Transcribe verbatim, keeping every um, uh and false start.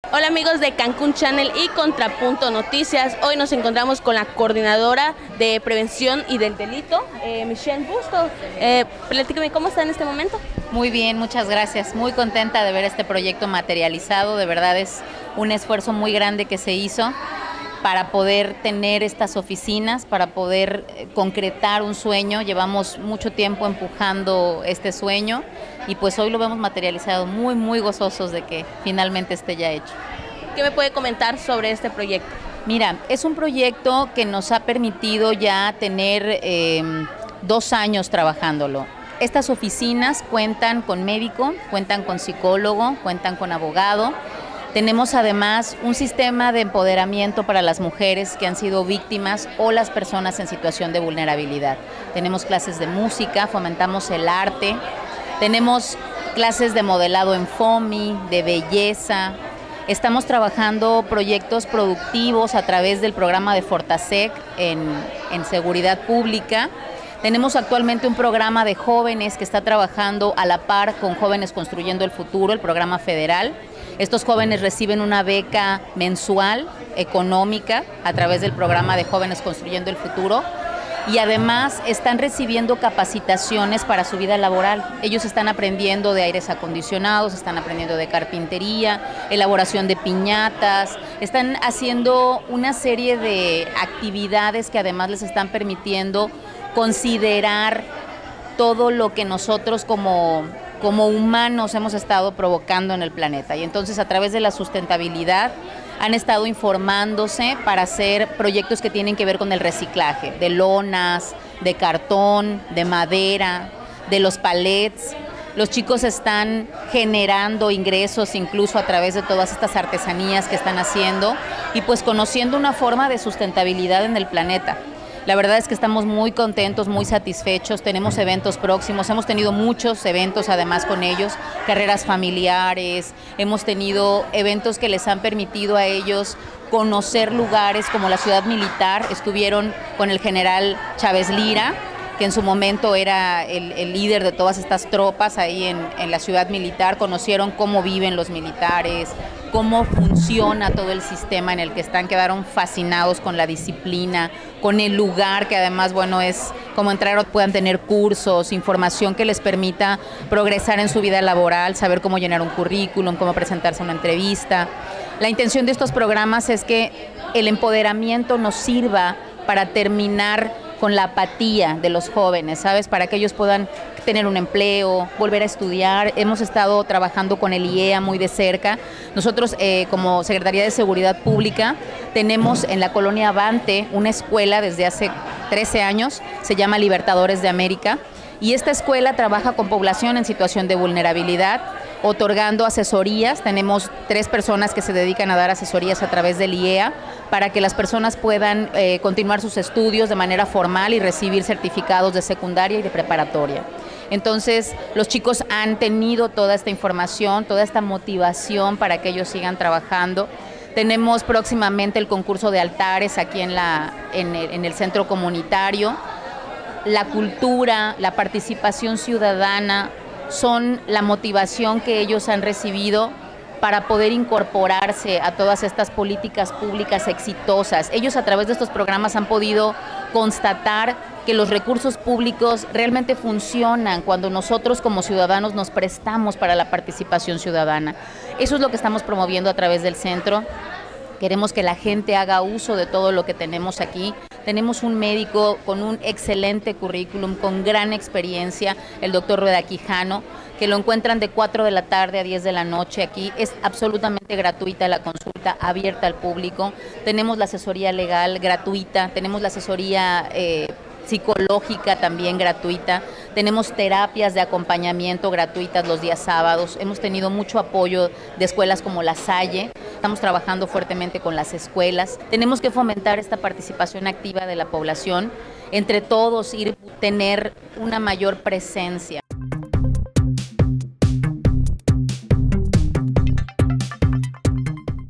Hola amigos de Cancún Channel y Contrapunto Noticias. Hoy nos encontramos con la coordinadora de prevención y del delito, eh, Michelle Bustos. Eh, platícame, ¿cómo está en este momento? Muy bien, muchas gracias. Muy contenta de ver este proyecto materializado. De verdad es un esfuerzo muy grande que se hizo para poder tener estas oficinas, para poder concretar un sueño. Llevamos mucho tiempo empujando este sueño y pues hoy lo vemos materializado, muy, muy gozosos de que finalmente esté ya hecho. ¿Qué me puede comentar sobre este proyecto? Mira, es un proyecto que nos ha permitido ya tener eh, dos años trabajándolo. Estas oficinas cuentan con médico, cuentan con psicólogo, cuentan con abogado. Tenemos además un sistema de empoderamiento para las mujeres que han sido víctimas o las personas en situación de vulnerabilidad. Tenemos clases de música, fomentamos el arte, tenemos clases de modelado en FOMI, de belleza. Estamos trabajando proyectos productivos a través del programa de Fortasec en, en seguridad pública. Tenemos actualmente un programa de jóvenes que está trabajando a la par con Jóvenes Construyendo el Futuro, el programa federal. Estos jóvenes reciben una beca mensual económica a través del programa de Jóvenes Construyendo el Futuro y además están recibiendo capacitaciones para su vida laboral. Ellos están aprendiendo de aires acondicionados, están aprendiendo de carpintería, elaboración de piñatas, están haciendo una serie de actividades que además les están permitiendo considerar todo lo que nosotros como, como humanos hemos estado provocando en el planeta. Y entonces a través de la sustentabilidad han estado informándose para hacer proyectos que tienen que ver con el reciclaje, de lonas, de cartón, de madera, de los palets. Los chicos están generando ingresos incluso a través de todas estas artesanías que están haciendo y pues conociendo una forma de sustentabilidad en el planeta. La verdad es que estamos muy contentos, muy satisfechos, tenemos eventos próximos, hemos tenido muchos eventos además con ellos, carreras familiares, hemos tenido eventos que les han permitido a ellos conocer lugares como la Ciudad Militar. Estuvieron con el general Chávez Lira, que en su momento era el, el líder de todas estas tropas ahí en, en la Ciudad Militar, conocieron cómo viven los militares, cómo funciona todo el sistema en el que están, quedaron fascinados con la disciplina, con el lugar, que además, bueno, es como entrar, puedan tener cursos, información que les permita progresar en su vida laboral, saber cómo llenar un currículum, cómo presentarse a una entrevista. La intención de estos programas es que el empoderamiento nos sirva para terminar con la apatía de los jóvenes, ¿sabes? Para que ellos puedan tener un empleo, volver a estudiar. Hemos estado trabajando con el I E A muy de cerca. Nosotros, eh, como Secretaría de Seguridad Pública, tenemos en la colonia Avante una escuela desde hace trece años, se llama Libertadores de América, y esta escuela trabaja con población en situación de vulnerabilidad, otorgando asesorías. Tenemos tres personas que se dedican a dar asesorías a través del I E A para que las personas puedan eh, continuar sus estudios de manera formal y recibir certificados de secundaria y de preparatoria. Entonces, los chicos han tenido toda esta información, toda esta motivación para que ellos sigan trabajando. Tenemos próximamente el concurso de altares aquí en, la, en, el, en el centro comunitario. La cultura, la participación ciudadana son la motivación que ellos han recibido para poder incorporarse a todas estas políticas públicas exitosas. Ellos a través de estos programas han podido constatar que los recursos públicos realmente funcionan cuando nosotros como ciudadanos nos prestamos para la participación ciudadana. Eso es lo que estamos promoviendo a través del centro. Queremos que la gente haga uso de todo lo que tenemos aquí. Tenemos un médico con un excelente currículum, con gran experiencia, el doctor Rueda Quijano, que lo encuentran de cuatro de la tarde a diez de la noche aquí. Es absolutamente gratuita la consulta, abierta al público. Tenemos la asesoría legal gratuita, tenemos la asesoría eh, psicológica también gratuita, tenemos terapias de acompañamiento gratuitas los días sábados, hemos tenido mucho apoyo de escuelas como La Salle, estamos trabajando fuertemente con las escuelas, tenemos que fomentar esta participación activa de la población, entre todos ir a tener una mayor presencia.